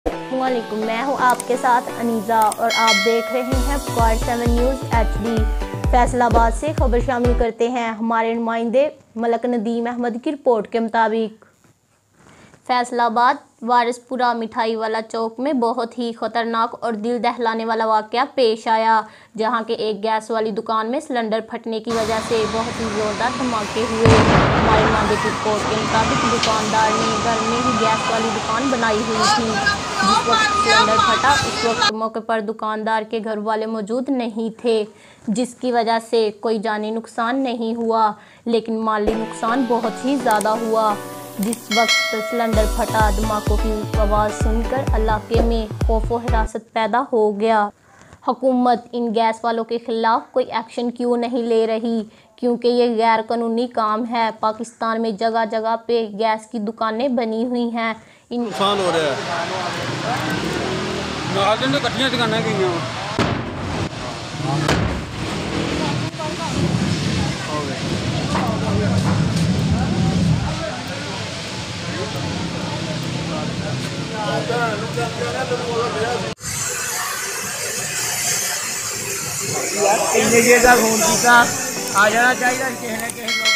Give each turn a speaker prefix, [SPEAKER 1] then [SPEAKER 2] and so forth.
[SPEAKER 1] वालेकुम, मैं हूं आपके साथ अनीज़ा और आप देख रहे हैं पुकार 7 न्यूज़ HD। फैसलाबाद से खबर शामिल करते हैं। हमारे नुमाइंदे मलक नदीम अहमद की रिपोर्ट के मुताबिक फैसलाबाद वारिसपुरा मिठाई वाला चौक में बहुत ही खतरनाक और दिल दहलाने वाला वाक़या पेश आया, जहां के एक गैस वाली दुकान में सिलेंडर फटने की वजह से बहुत ही ज़ोरदार धमाके हुए। हमारे नुमाइंदे की रिपोर्ट के मुताबिक दुकानदार ने घर में ही गैस वाली दुकान बनाई हुई थी। जिस वक्त सिलेंडर फटा उस वक्त मौके पर दुकानदार के घर वाले मौजूद नहीं थे, जिसकी वजह से कोई जानी नुकसान नहीं हुआ, लेकिन माली नुकसान बहुत ही ज़्यादा हुआ। जिस वक्त सिलेंडर फटा, धमाकों की आवाज़ सुनकर इलाके में खौफ व हिरासत पैदा हो गया। हुकूमत इन गैस वालों के खिलाफ कोई एक्शन क्यों नहीं ले रही, क्योंकि ये गैर कानूनी काम है। पाकिस्तान में जगह जगह पे गैस की दुकानें बनी हुई हैं।
[SPEAKER 2] नुकसान हो रहा है, कट्ठियां दुकानें गई
[SPEAKER 3] यार इन्ने देर दा फोन कीता आ जाना चाहिए किसी ने किसी